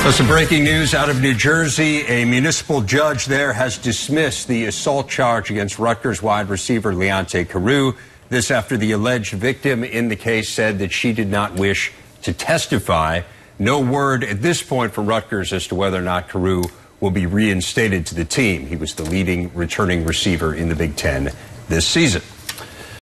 So some breaking news out of New Jersey. A municipal judge there has dismissed the assault charge against Rutgers wide receiver Leonte Carroo. This after the alleged victim in the case said that she did not wish to testify. No word at this point from Rutgers as to whether or not Carroo will be reinstated to the team. He was the leading returning receiver in the Big Ten this season.